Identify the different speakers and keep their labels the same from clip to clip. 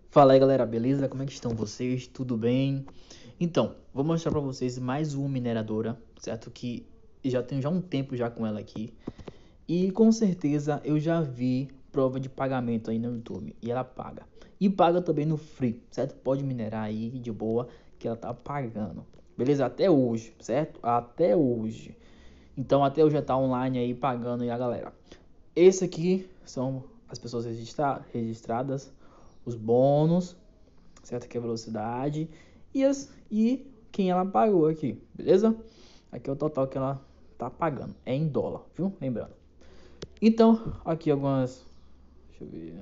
Speaker 1: Fala aí galera, beleza? Como é que estão vocês? Tudo bem? Então, vou mostrar pra vocês mais uma mineradora, certo? Que já tenho um tempo já com ela aqui. E com certeza eu já vi prova de pagamento aí no YouTube. E ela paga. E paga também no Free, certo? Pode minerar aí de boa que ela tá pagando. Beleza? Até hoje, certo? Até hoje. Então até hoje já tá online aí pagando aí a galera. Esse aqui são as pessoas registradas, os bônus, certo? Que é a velocidade e quem ela pagou aqui, beleza? Aqui é o total que ela tá pagando, é em dólar, viu? Lembrando. Então, aqui algumas, deixa eu ver,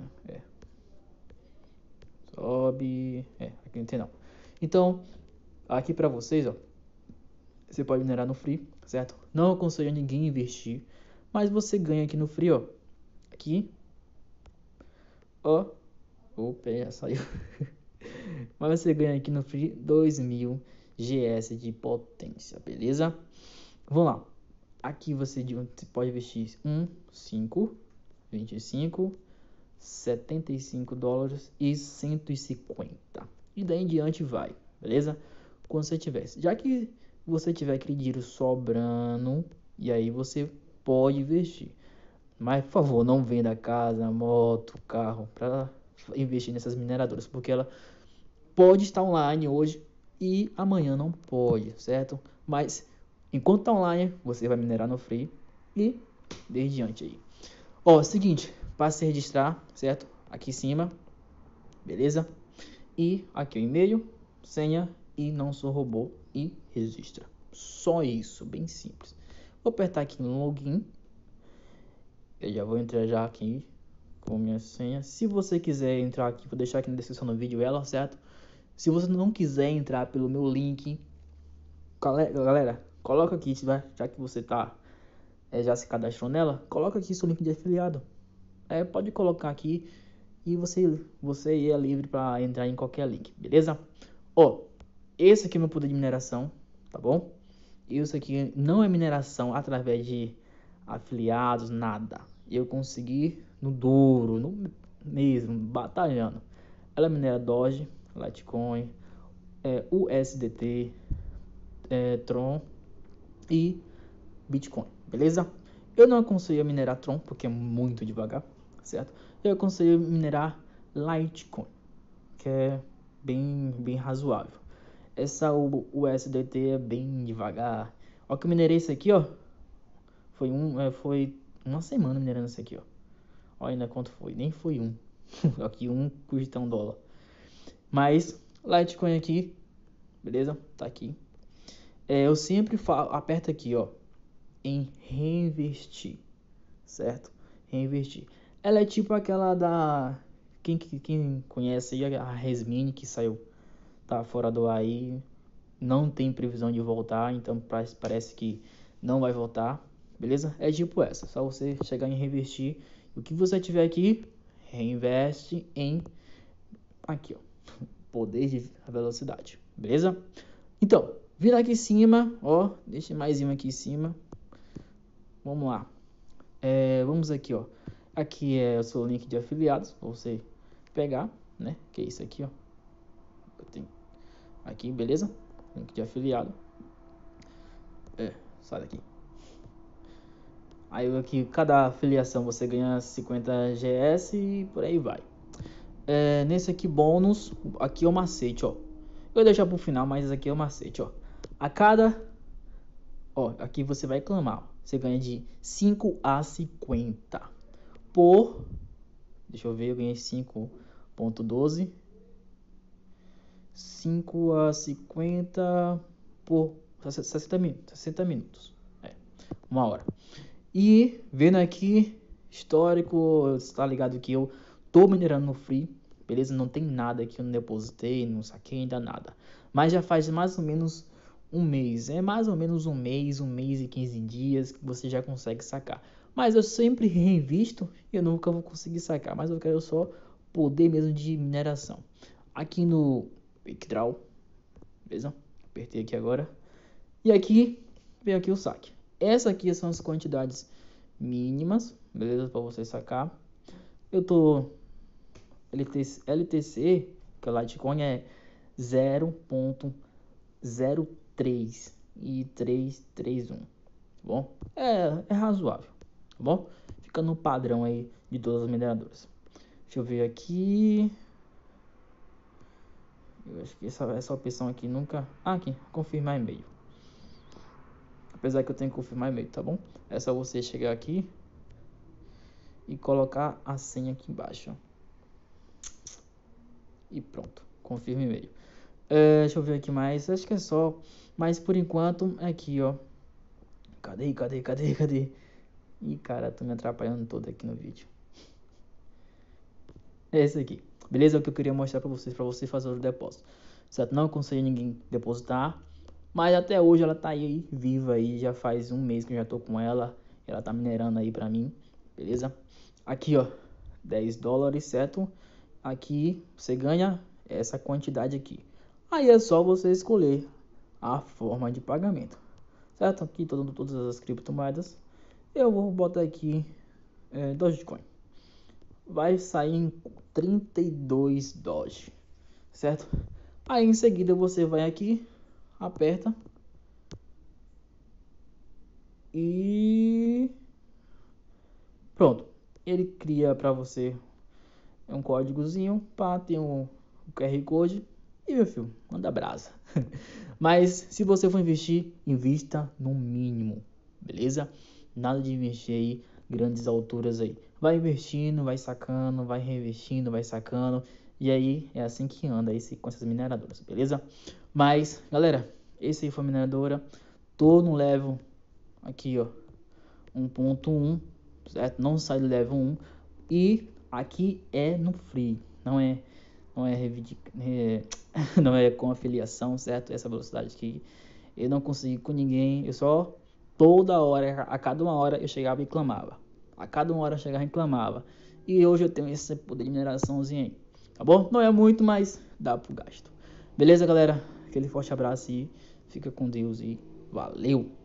Speaker 1: sobe, aqui não tem não. Então, aqui pra vocês, ó, você pode minerar no Free, certo? Não aconselho ninguém investir, mas você ganha aqui no Free, ó. Aqui, ó, opa, já saiu. Mas você ganha aqui no Free 2000 GS de potência, beleza? Vamos lá. Aqui você pode investir 5, 25, 75 dólares e 150. E daí em diante vai, beleza? Quando você tiver. Já que você tiver aquele dinheiro sobrando, e aí você pode investir. Mas, por favor, não venda casa, moto, carro para investir nessas mineradoras, porque ela pode estar online hoje e amanhã não pode, certo? Mas enquanto está online, você vai minerar no Free e desde diante aí. Ó, seguinte, para se registrar, certo? Aqui em cima, beleza? E aqui o e-mail, senha e não sou robô e registra. Só isso, bem simples. Vou apertar aqui no login. Eu já vou entrar já aqui com minha senha. Se você quiser entrar aqui, vou deixar aqui na descrição do vídeo ela, certo? Se você não quiser entrar pelo meu link, galera, coloca aqui, já que você já se cadastrou nela, coloca aqui seu link de afiliado. Pode colocar aqui e você é livre para entrar em qualquer link, beleza? Ó, esse aqui é meu poder de mineração, tá bom? Isso aqui não é mineração através de afiliados, nada. Eu consegui no duro, no mesmo, batalhando. Ela minera Doge, Litecoin, USDT, Tron e Bitcoin, beleza? Eu não aconselho minerar Tron porque é muito devagar, certo? Eu aconselho minerar Litecoin, que é bem razoável. Essa USDT é bem devagar. Ó, que eu minerei isso aqui, ó. Foi uma semana minerando isso aqui, ó. Olha ainda quanto foi, nem foi um. Aqui custa $1. Mas Litecoin aqui, beleza? Tá aqui. Eu sempre aperto aqui, ó, em reinvestir, certo? Reinvestir. Ela é tipo aquela da quem conhece aí a Resmini que saiu, tá fora do ar aí, não tem previsão de voltar, então parece que não vai voltar, beleza? É tipo essa, só você chegar em reinvestir. O que você tiver aqui, reinveste em aqui, ó, poder de velocidade, beleza? Então, vindo aqui em cima, ó, deixa mais um aqui em cima. Vamos lá. Vamos aqui, ó. Aqui é o seu link de afiliados, pra você pegar, né? Que é isso aqui, ó. Eu tenho aqui, beleza? Link de afiliado. Sai daqui. Aí aqui, cada afiliação você ganha 50 GS e por aí vai. Nesse aqui, bônus, aqui é o macete, ó. Eu vou deixar pro final, mas aqui é o macete, ó. A cada... Ó, aqui você vai clamar, ó. Você ganha de 5 a 50 por... Deixa eu ver, eu ganhei 5.12. 5 a 50 por 60 minutos. 1 hora. E vendo aqui, histórico, está ligado que eu tô minerando no Free, beleza? Não tem nada aqui, eu não depositei, não saquei ainda nada. Mas já faz mais ou menos um mês, mais ou menos um mês e 15 dias que você já consegue sacar. Mas eu sempre reinvisto e eu nunca vou conseguir sacar, mas eu quero só poder mesmo de mineração. Aqui no Withdraw, beleza? Apertei aqui agora. E aqui, vem aqui o saque. Essa aqui são as quantidades mínimas, beleza? Para você sacar. Eu tô LTC porque o Litecoin é 0,03 e 331, tá bom? É razoável, tá bom? Fica no padrão aí de todas as mineradoras. Deixa eu ver aqui. Eu acho que essa opção aqui nunca... Ah, aqui, confirmar e-mail. Apesar que eu tenho que confirmar e-mail, tá bom? É só você chegar aqui e colocar a senha aqui embaixo. E pronto, confirma e-mail. Deixa eu ver aqui mais, acho que é só. Mas por enquanto é aqui, ó. Cadê? Ih, cara, tô me atrapalhando todo aqui no vídeo. É esse aqui. Beleza? É o que eu queria mostrar pra você fazer o depósito. Certo? Não aconselho ninguém depositar. Mas até hoje ela tá aí, viva aí. Já faz um mês que eu já tô com ela. Ela tá minerando aí pra mim. Beleza? Aqui, ó. 10 dólares, certo? Aqui você ganha essa quantidade aqui. Aí é só você escolher a forma de pagamento. Certo? Aqui todas as criptomoedas. Eu vou botar aqui Dogecoin. Vai sair em 32 Doge. Certo? Aí em seguida você vai aqui, aperta e pronto. Ele cria para você um códigozinho para ter um QR Code e meu filho, manda brasa. Mas se você for investir, invista no mínimo, beleza? Nada de investir aí grandes alturas aí. Vai investindo, vai sacando, vai reinvestindo, vai sacando. E aí é assim que anda com essas mineradoras, beleza? Mas, galera, esse aí foi a mineradora. Tô no level aqui, ó, 1.1, certo? Não sai do level 1. E aqui é no free, não é não é com afiliação, certo? Essa velocidade aqui eu não consegui com ninguém. Eu só toda hora, a cada uma hora eu chegava e clamava. A cada uma hora eu chegava e clamava. E hoje eu tenho esse poder de mineraçãozinho aí, tá bom? Não é muito, mas dá pro gasto. Beleza, galera? Aquele forte abraço e fica com Deus e valeu!